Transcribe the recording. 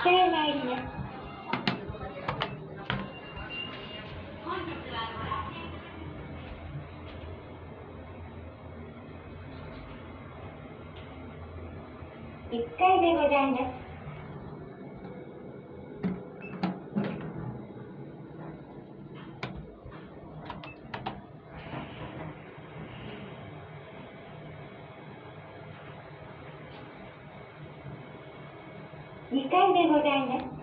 へ参ります。1階でございます。2階でございます。